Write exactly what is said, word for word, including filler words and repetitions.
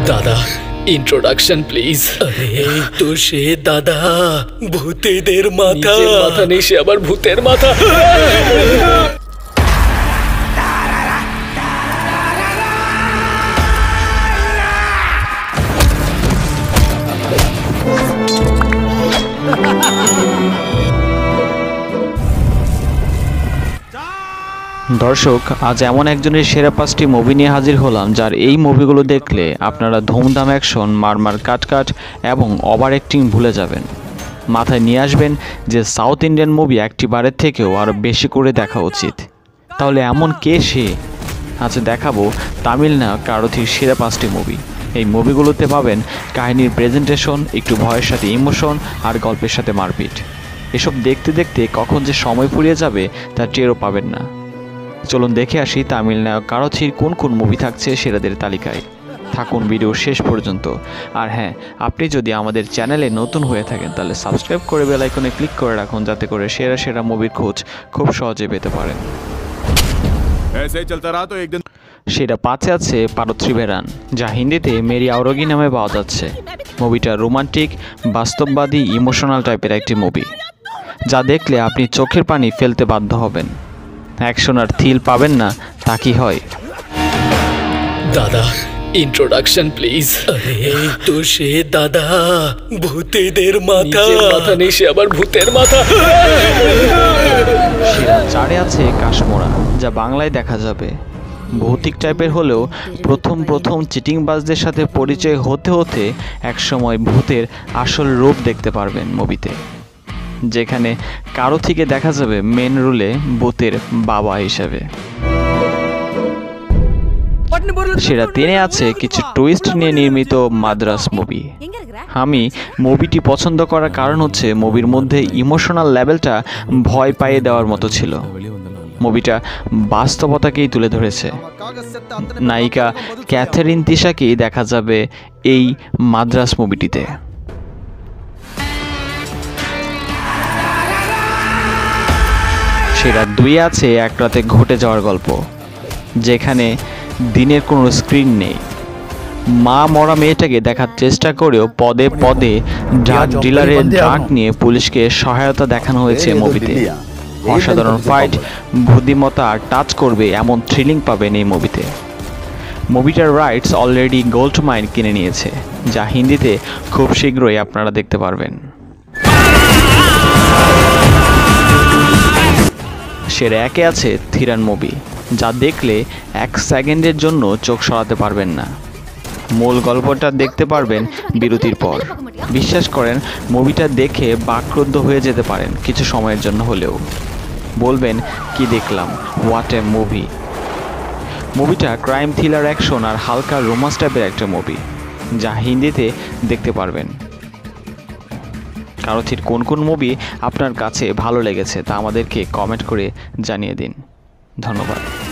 দাদা introduction please. আরে এই তো সে দাদা, ভূতেদের মাথা। মাথা নেই, সে আবার ভূতের মাথা। দর্শক, আজ এমন একজনের সেরা পাঁচটি মুভি নিয়ে হাজির হলাম যার এই মুভিগুলো দেখলে আপনারা ধুমধাম অ্যাকশন, মারমার কাটকাট এবং ওভার অ্যাক্টিং ভুলে যাবেন। মাথায় নিয়ে আসবেন যে সাউথ ইন্ডিয়ান মুভি একটি বারের থেকেও আরও বেশি করে দেখা উচিত। তাহলে এমন কে সে? আজ দেখাবো তামিল নায়ক কারথির সেরা পাঁচটি মুভি। এই মুভিগুলোতে পাবেন কাহিনীর প্রেজেন্টেশন, একটু ভয়ের সাথে ইমোশন আর গল্পের সাথে মারপিট। এসব দেখতে দেখতে কখন যে সময় ফুরিয়ে যাবে তা টেরও পাবেন না। চলুন দেখে আসি তামিল নায়ক কারথির কোন কোন মুভি থাকছে সেরাদের তালিকায়। থাকুন ভিডিও শেষ পর্যন্ত। আর হ্যাঁ, আপনি যদি আমাদের চ্যানেলে নতুন হয়ে থাকেন তাহলে সাবস্ক্রাইব করে বেল আইকনে ক্লিক করে রাখুন, যাতে করে সেরা সেরা মুভির খোঁজ খুব সহজে পেতে পারেন। সেটা পাঁচে আছে পারথ্রিভেরান, যা হিন্দিতে মেরি আওরগি নামে পাওয়া যাচ্ছে। মুভিটা রোমান্টিক, বাস্তববাদী, ইমোশনাল টাইপের একটি মুভি, যা দেখলে আপনি চোখের পানি ফেলতে বাধ্য হবেন। অ্যাকশন আর থ্রিল পাবেন না তা কি হয়? দাদা ইন্ট্রোডাকশন প্লিজ। আরে এই তো সে দাদা, ভূতেদের মাথা। মাথা নেই, সে আবার ভূতের মাথা। সেরা চারে আছে কাশমোরা, যা বাংলায় দেখা যাবে। ভৌতিক টাইপের হলেও প্রথম প্রথম চিটিংবাজদের সাথে পরিচয় হতে হতে একসময় ভূতের আসল রূপ দেখতে পারবেন মুভিতে, যেখানে কারো থেকে দেখা যাবে মেন রোলে ভূতের বাবা হিসেবে। সেরা তিনে আছে কিছু টুইস্ট নিয়ে নির্মিত মাদ্রাস মুভি। আমি মুভিটি পছন্দ করার কারণ হচ্ছে মুভির মধ্যে ইমোশনাল লেভেলটা ভয় পাইয়ে দেওয়ার মতো ছিল। মুভিটা বাস্তবতাকেই তুলে ধরেছে। নায়িকা ক্যাথরিন তিশাকেই দেখা যাবে এই মাদ্রাস মুভিটিতে। সেরা দুই আছে এক রাতে ঘটে যাওয়ার গল্প, যেখানে দিনের কোনো স্ক্রিন নেই। মা মরা মেয়েটাকে দেখার চেষ্টা করেও পদে পদে ড্রাগ ডিলারের ড্রাগ নিয়ে পুলিশকে সহায়তা দেখানো হয়েছে মুভিতে। অসাধারণ ফাইট, বুদ্ধিমত্তা আর টাচ করবে এমন থ্রিলিং পাবেন এই মুভিতে। মুভিটার রাইটস অলরেডি গোল্ড মাইন কিনে নিয়েছে, যা হিন্দিতে খুব শীঘ্রই আপনারা দেখতে পারবেন। সেরা একে আছে থিরান মুভি, যা দেখলে এক সেকেন্ডের জন্য চোখ সরাতে পারবেন না। মূল গল্পটা দেখতে পারবেন বিরতির পর। বিশ্বাস করেন, মুভিটা দেখে বাকরুদ্ধ হয়ে যেতে পারেন কিছু সময়ের জন্য হলেও। বলবেন কি দেখলাম, হোয়াট এ মুভি। মুভিটা ক্রাইম, থ্রিলার, অ্যাকশন আর হালকা রোমান্স টাইপের একটা মুভি, যা হিন্দিতে দেখতে পারবেন। কারথির কোন কোন মুভি আপনার কাছে ভালো লেগেছে তা আমাদেরকে কমেন্ট করে জানিয়ে দিন। ধন্যবাদ।